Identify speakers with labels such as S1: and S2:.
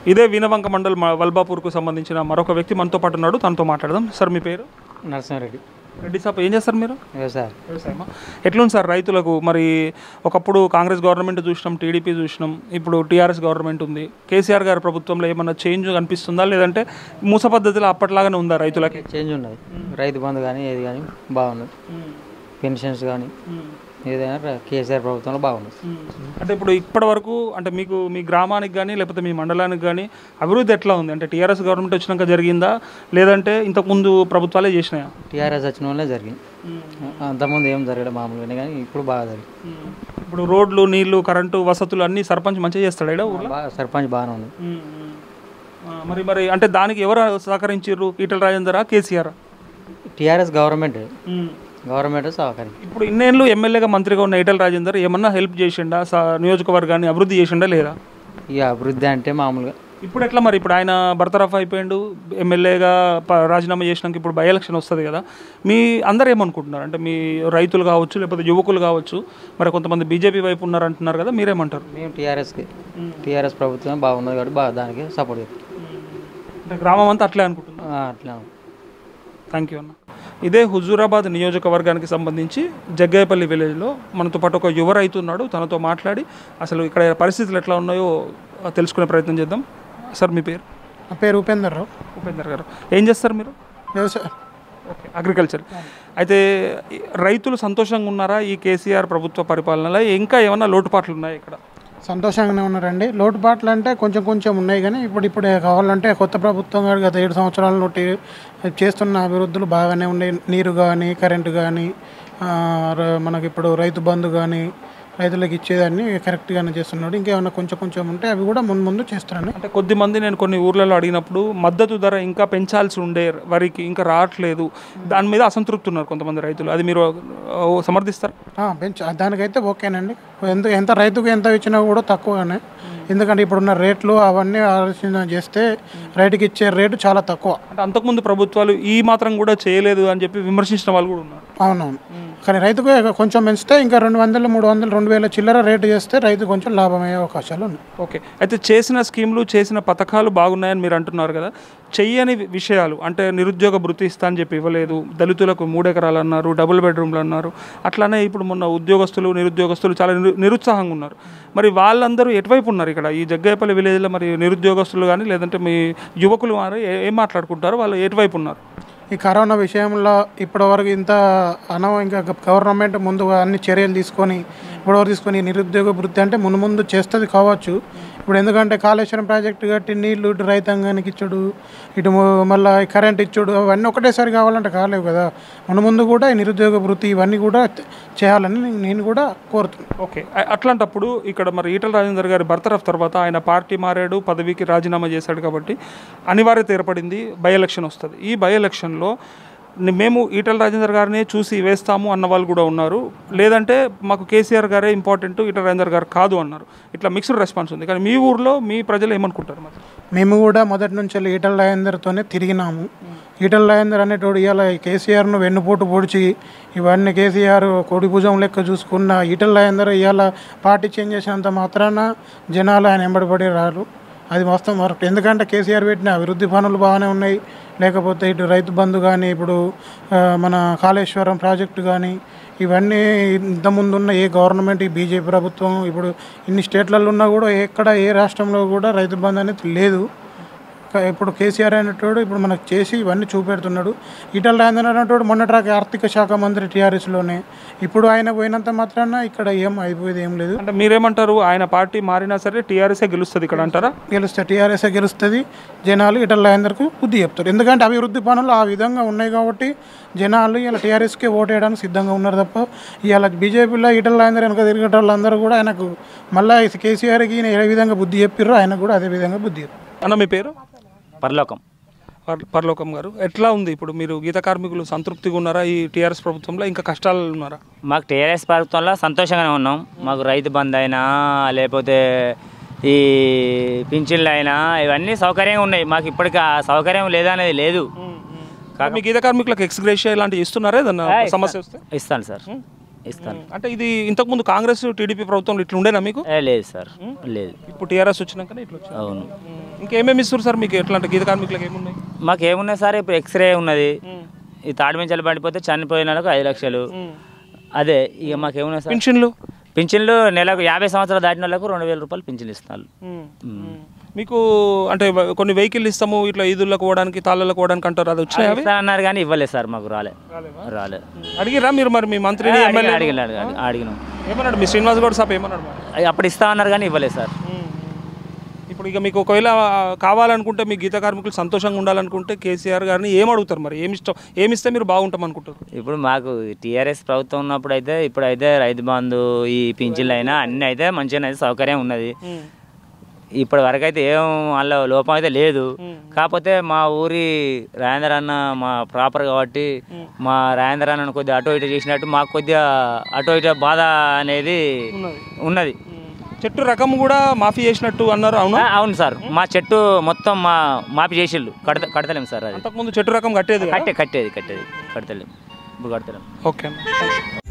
S1: ఇదే వీణవంక మండల్ వల్బాపూర్కు సంబంధించిన మరొక వ్యక్తి మనతో పాటు ఉన్నాడు, తనతో మాట్లాడదాం. సార్ మీ పేరు?
S2: నరసింహారెడ్డి.
S1: రెడ్డి సార్, ఏం చేస్తారు మీరు?
S2: వ్యవసాయమా?
S1: ఎట్లుంది సార్ రైతులకు? మరి ఒకప్పుడు కాంగ్రెస్ గవర్నమెంట్ చూసినాం, టీడీపీ చూసినాం, ఇప్పుడు టీఆర్ఎస్ గవర్నమెంట్ ఉంది. కేసీఆర్ గారి ప్రభుత్వంలో ఏమన్నా చేంజ్ కనిపిస్తుందా, లేదంటే మూస పద్ధతిలో అప్పట్లాగానే ఉందా రైతులకి?
S2: చేంజ్ ఉన్నది. రైతు బంధు కానీ ఏది కానీ బాగున్నది. పెన్షన్స్ కానీ ఏదైనా కేసీఆర్ ప్రభుత్వంలో బాగున్నది.
S1: అంటే ఇప్పుడు ఇప్పటి వరకు అంటే మీకు మీ గ్రామానికి కానీ లేకపోతే మీ మండలానికి కానీ అభివృద్ధి ఎట్లా ఉంది? అంటే టీఆర్ఎస్ గవర్నమెంట్ వచ్చినాక జరిగిందా, లేదంటే ఇంతకుముందు ప్రభుత్వాలే చేసినాయా?
S2: టీఆర్ఎస్ వచ్చిన వల్లే జరిగింది. అంతకుముందు ఏం జరగలేదు మామూలుగానే, కానీ ఇప్పుడు బాగా జరిగింది.
S1: ఇప్పుడు రోడ్లు, నీళ్లు, కరెంటు వసతులు అన్నీ సర్పంచ్ మంచిగా చేస్తాడు ఇక్కడ ఊళ్ళో?
S2: సర్పంచ్ బాగానే ఉంది.
S1: మరి అంటే దానికి ఎవరు సహకరించారు? ఈటల రాజేందరా, కేసీఆర్?
S2: టీఆర్ఎస్ గవర్నమెంట్ సహకరి.
S1: ఇప్పుడు ఇన్నేళ్ళు ఎమ్మెల్యేగా మంత్రిగా ఉన్న ఈటల రాజేందర్ ఏమన్నా హెల్ప్ చేసిండా? నియోజకవర్గాన్ని అభివృద్ధి చేసిండా లేదా?
S2: ఇక అభివృద్ధి అంటే మామూలుగా
S1: ఇప్పుడు ఎట్లా మరి? ఇప్పుడు ఆయన బర్తరఫ్ అయిపోయిండు, ఎమ్మెల్యేగా రాజీనామా చేసినాక ఇప్పుడు బై ఎలక్షన్ వస్తుంది కదా, మీ అందరు ఏమనుకుంటున్నారు? అంటే మీ రైతులు కావచ్చు, లేకపోతే యువకులు కావచ్చు, మరి కొంతమంది బీజేపీ వైపు ఉన్నారు అంటున్నారు కదా, మీరేమంటారు?
S2: మేము టీఆర్ఎస్ ప్రభుత్వం బాగున్నది కాబట్టి దానికి సపోర్ట్ చేస్తాం.
S1: అంటే గ్రామం అంతా అట్లే అనుకుంటున్నాం.
S2: అట్లా.
S1: థ్యాంక్ యూ అన్న. ఇదే హుజూరాబాద్ నియోజకవర్గానికి సంబంధించి జగ్గయ్యపల్లి విలేజ్లో మనతో పాటు ఒక యువ రైతు ఉన్నాడు, తనతో మాట్లాడి అసలు ఇక్కడ పరిస్థితులు ఎట్లా ఉన్నాయో తెలుసుకునే ప్రయత్నం చేద్దాం. సార్ మీ పేరు?
S3: నా పేరు ఉపేందర్ రావు.
S1: ఉపేందర్ గారు, ఏం చేస్తారు మీరు?
S3: వ్యవసాయం.
S1: Okay, agriculture. అయితే రైతులు సంతోషంగా ఉన్నారా ఈ కేసీఆర్ ప్రభుత్వ పరిపాలనలో? ఇంకా ఏమన్నా లోటుపాట్లు ఉన్నాయా ఇక్కడ?
S3: సంతోషంగానే ఉన్నారండి. లోటుపాట్లు అంటే కొంచెం ఉన్నాయి, కానీ ఇప్పుడే కావాలంటే కొత్త ప్రభుత్వం కానీ గత 7 సంవత్సరాల నుండి చేస్తున్న అభివృద్ధులు బాగానే ఉన్నాయి. నీరు కానీ, కరెంటు కానీ, మనకి ఇప్పుడు రైతు బంధు కానీ, రైతులకు ఇచ్చేదాన్ని కరెక్ట్గానే చేస్తున్నాడు. ఇంకేమైనా కొంచెం ఉంటే అవి కూడా ముందు చేస్తున్నాను.
S1: అంటే కొద్దిమంది నేను కొన్ని ఊర్లలో అడిగినప్పుడు మద్దతు ధర ఇంకా పెంచాల్సి ఉండే వరికి ఇంకా రావట్లేదు, దాని మీద అసంతృప్తి ఉన్నారు కొంతమంది రైతులు. అది మీరు సమర్థిస్తారు?
S3: దానికైతే ఓకేనండి. ఎంత రైతుకు ఎంత ఇచ్చినా కూడా తక్కువగానే, ఎందుకంటే ఇప్పుడున్న రేట్లు అవన్నీ ఆలోచన చేస్తే రైతుకి ఇచ్చే రేటు చాలా తక్కువ.
S1: అంటే అంతకుముందు ప్రభుత్వాలు ఈ మాత్రం కూడా చేయలేదు అని చెప్పి విమర్శించిన వాళ్ళు కూడా ఉన్నారు.
S3: అవునవును, కానీ రైతుకు కొంచెం పెంచితే ఇంకా 200, 300, 2000 చిల్లర రేటు చేస్తే రైతు కొంచెం లాభమయ్యే అవకాశాలు ఉన్నాయి.
S1: ఓకే, అయితే చేసిన స్కీములు, చేసిన పథకాలు బాగున్నాయని మీరు అంటున్నారు కదా, చెయ్యని విషయాలు అంటే నిరుద్యోగ భృతి ఇస్తా అని చెప్పి ఇవ్వలేదు, దళితులకు 3 ఎకరాలు అన్నారు, డబుల్ బెడ్రూమ్లు అన్నారు, అట్లానే ఇప్పుడు మొన్న ఉద్యోగస్తులు, నిరుద్యోగస్తులు చాలా నిరుత్సాహంగా ఉన్నారు. మరి వాళ్ళందరూ ఎటువైపు ఉన్నారు ఇక్కడ ఈ జగ్గయ్యపల్లి విలేజ్లో? మరి నిరుద్యోగస్తులు కానీ లేదంటే మీ యువకులు కానీ ఏం మాట్లాడుకుంటారు? వాళ్ళు ఎటువైపు ఉన్నారు?
S3: ఈ కరోనా విషయంలో ఇప్పటివరకు ఇంకా గవర్నమెంట్ ముందుగా అన్ని చర్యలు తీసుకొని నిరుద్యోగ వృత్తి అంటే ముందు చేస్తుంది కావచ్చు. ఇప్పుడు ఎందుకంటే కాళేశ్వరం ప్రాజెక్టు కట్టి నీళ్లు ఇటు రైతాంగానికి ఇచ్చుడు, ఇటు మళ్ళీ కరెంట్ ఇచ్చుడు, అవన్నీ ఒకటేసారి కావాలంటే కాలేవు కదా. ముందు కూడా ఈ నిరుద్యోగ వృత్తి ఇవన్నీ కూడా చేయాలని నేను కూడా కోరుతున్నాను.
S1: ఓకే, అట్లాంటప్పుడు ఇక్కడ మరి ఈటల రాజేందర్ గారి బర్తరఫ్ తర్వాత ఆయన పార్టీ మారాడు, పదవికి రాజీనామా చేశాడు కాబట్టి అనివార్యత ఏర్పడింది, బై ఎలక్షన్ వస్తుంది. ఈ బై ఎలక్షన్లో మేము ఈటల రాజేందర్ గారిని చూసి వేస్తాము అన్న వాళ్ళు కూడా ఉన్నారు, లేదంటే మాకు కేసీఆర్ గారే ఇంపార్టెంట్, ఈటల రాజేందర్ గారు కాదు అన్నారు. ఇట్లా మిక్స్డ్ రెస్పాన్స్ ఉంది. కానీ మీ ఊర్లో మీ ప్రజలు ఏమనుకుంటారు? మరి
S3: మేము కూడా మొదటి నుంచి ఈటల రాజేందర్తోనే తిరిగినాము. ఈటల రాజేందర్ అనేటోడు ఇలా కేసీఆర్ను వెన్నుపోటు పొడిచి ఇవన్నీ కేసీఆర్ కోడి భుజం లెక్క చూసుకున్న ఈటల రాజేందర్ ఇవాళ పార్టీ చేంజ్ చేసినంత మాత్రాన జనాలు ఆయన వెంబడిపడి రారు. అది వాస్తవం వరకు. ఎందుకంటే కేసీఆర్ పెట్టిన అభివృద్ధి పనులు బాగానే ఉన్నాయి, లేకపోతే ఇటు రైతు బంధు కానీ, ఇప్పుడు మన కాళేశ్వరం ప్రాజెక్టు కానీ, ఇవన్నీ ఇంతకుముందున్న ఏ గవర్నమెంట్, ఈ బీజేపీ ప్రభుత్వం ఇప్పుడు ఇన్ని స్టేట్లలో ఉన్నా కూడా ఏ రాష్ట్రంలో కూడా రైతు బంధు అనేది లేదు. ఇప్పుడు కేసీఆర్ అనేటోడు ఇప్పుడు మనకు చేసి ఇవన్నీ చూపెడుతున్నాడు. ఈటల రాజేందర్ అనేటోడు మొన్నటికి ఆర్థిక శాఖ మంత్రి టీఆర్ఎస్లోనే, ఇప్పుడు ఆయన పోయినంత మాత్రాన ఇక్కడ అయిపోయేది ఏం లేదు.
S1: అంటే మీరేమంటారు? ఆయన పార్టీ మారినా సరే టీఆర్ఎస్ఏ గెలుస్తుంది ఇక్కడ అంటారా?
S3: టీఆర్ఎస్ఏ గెలుస్తుంది. జనాలు ఈటల రాజేందర్కు బుద్ధి చెప్తారు. ఎందుకంటే అభివృద్ధి పనులు ఆ విధంగా ఉన్నాయి కాబట్టి జనాలు ఇలా టీఆర్ఎస్కే ఓటు వేయడానికి సిద్ధంగా ఉన్నారు తప్ప ఇవాళ బీజేపీలో ఈటల రాజేందర్ వెనక తిరిగే వాళ్ళందరూ కూడా ఆయనకు మళ్ళీ కేసీఆర్కి ఏ విధంగా బుద్ధి చెప్పారో ఆయన కూడా అదే విధంగా బుద్ధి చెప్పారు.
S1: అన్న మీ పేరు?
S4: పరలోకం
S1: గారు, ఎట్లా ఉంది ఇప్పుడు మీరు గీత కార్మికులు సంతృప్తిగా ఉన్నారా ఈ టీఆర్ఎస్ ప్రభుత్వంలో? ఇంకా కష్టాలు ఉన్నారా?
S4: మాకు టీఆర్ఎస్ ప్రభుత్వంలో సంతోషంగానే ఉన్నాం. మాకు రైతు బంధు అయినా లేకపోతే ఈ పింఛన్లు అయినా ఇవన్నీ సౌకర్యంగా ఉన్నాయి. మాకు ఇప్పటికీ ఆ సౌకర్యం లేదనేది లేదు.
S1: మీ గీత కార్మికులకు ఎక్స్గ్రేషియా ఇలాంటివి ఇస్తున్నారా? ఏదన్నా సమస్య వస్తే
S4: ఇస్తాను సార్. ఇస్తాను.
S1: అంటే ఇది ఇంతకుముందు కాంగ్రెస్ టీడీపీ ప్రభుత్వంలో ఇట్లా ఉండేనా మీకు?
S4: లేదు సార్, లేదు.
S1: ఇప్పుడు టీఆర్ఎస్ వచ్చినాకనే ఇట్లా వచ్చింది.
S4: అవును.
S1: ఇంకేమేమి ఇస్తారు సార్ మీకు? ఎట్లా అంటే గీత కార్మికులకు ఏమున్నాయి?
S4: మాకేమున్నాయి సార్, ఇప్పుడు ఎక్స్రే ఉన్నది, ఈ తాడు మించాలు పడిపోతే చనిపోయిన వాళ్ళకు 5 లక్షలు, అదే ఇక మాకేమున్నాయి సార్. పింఛన్లు నెలకు 50 సంవత్సరాలు దాటిన వాళ్ళకు 2000 రూపాయలు పింఛన్లు ఇస్తున్నారు.
S1: మీకు అంటే కొన్ని వెహికల్ ఇస్తాము ఇట్లా ఈదుళ్ళకు పోవడానికి తాళ్ళకు పోవడానికి అంటారు, అది వచ్చినాయి
S4: అన్నారు కానీ ఇవ్వలేదు సార్, మాకు రాలే.
S1: అడిగిరా మీరు మరి మీ మంత్రిని?
S4: అడిగినాం.
S1: ఏమన్నాడు మీ శ్రీనివాస్ గౌడ్ సాబ్? ఏమన్నాడు?
S4: అప్పుడు ఇస్తా అన్నారు కానీ ఇవ్వలేదు సార్.
S1: ఇప్పుడు ఇక మీకు ఒకవేళ కావాలనుకుంటే మీ గీత కార్మికులు సంతోషంగా ఉండాలనుకుంటే కేసీఆర్ గారిని ఏం అడుగుతారు మరి? ఏమిస్తే మీరు బాగుంటాం అనుకుంటారు?
S4: ఇప్పుడు మాకు టీఆర్ఎస్ ప్రభుత్వం ఉన్నప్పుడు అయితే, ఇప్పుడైతే రైతు బంధు, ఈ పింఛన్లు అయినా అన్నీ అయితే మంచిగా సౌకర్యం ఉన్నది. ఇప్పటి వరకు అయితే ఏం వాళ్ళ లోపం అయితే లేదు. కాకపోతే మా ఊరి రాజేంద్ర అన్న మా ప్రాపర్ కాబట్టి మా రాజేంద్ర అన్న కొద్దిగా అటో ఇటో చేసినట్టు మాకు కొద్దిగా అటో ఇటో బాధ అనేది ఉన్నది.
S1: చెట్టు రకం కూడా మాఫీ చేసినట్టు అన్నారు, అవును?
S4: అవును సార్, మా చెట్టు మొత్తం మాఫీ చేసిళ్ళు, కడతలేము సార్. అది
S1: అంతకుముందు చెట్టు రకం కట్టేది
S4: కట్టేది కడతలేము, ఇప్పుడు కడతలేము.
S1: ఓకే.